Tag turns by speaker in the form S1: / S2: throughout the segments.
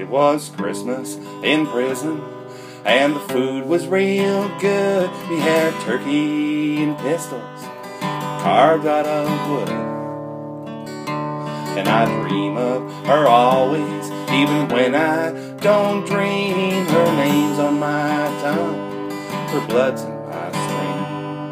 S1: It was Christmas in prison, and the food was real good. We had turkey and pistols carved out of wood. And I dream of her always, even when I don't dream. Her name's on my tongue, her blood's in my stream.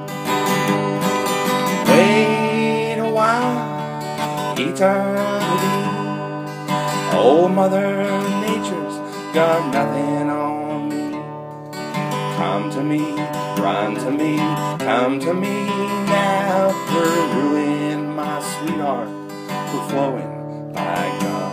S1: Wait a while, eternity. Old Mother Nature's got nothing on me. Come to me, run to me, come to me now. We're ruining my sweetheart, we're flowing by God.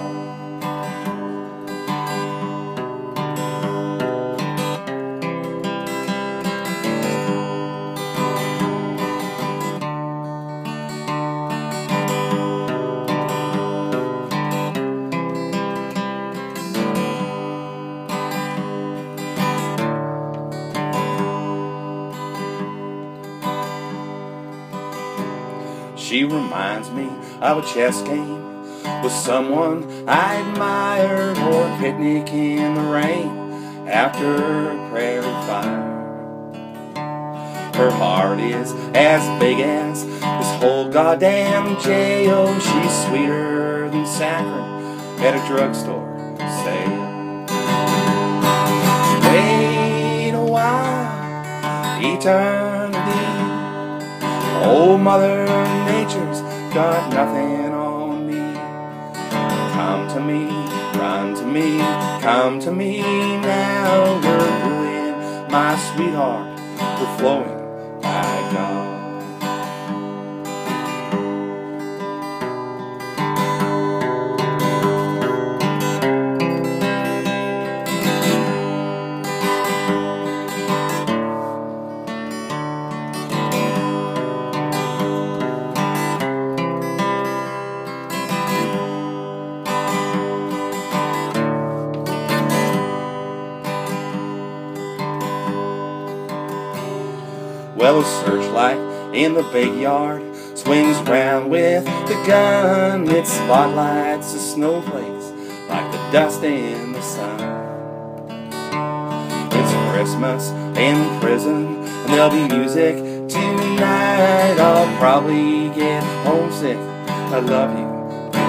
S1: She reminds me of a chess game with someone I admire, or a picnic in the rain after a prairie fire. Her heart is as big as this whole goddamn jail. She's sweeter than saccharin at a drugstore sale. Wait a while, eternity. Old Mother Nature's got nothing on me. Come to me, run to me, come to me now. We're ruining my sweetheart, we're flowing by God. Well, a searchlight in the big yard swings round with the gun. It spotlights the snowflakes like the dust in the sun. It's Christmas in prison, and there'll be music tonight. I'll probably get homesick, I love you.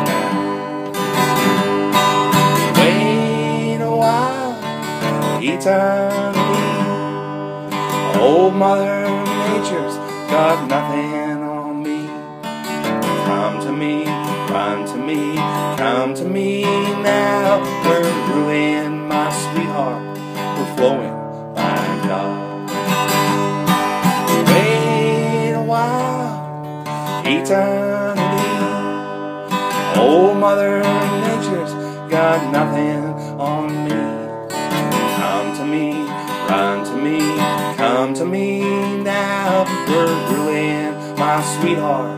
S1: Wait a while, eternity. Old Mother Nature's got nothing on me. Come to me, run to me, come to me now. We're ruining my sweetheart, we're flowing by God. Wait a while, eternity. Old Mother Nature's got nothing on me. Come to me, run to me, come to me now. We're ruining my sweetheart,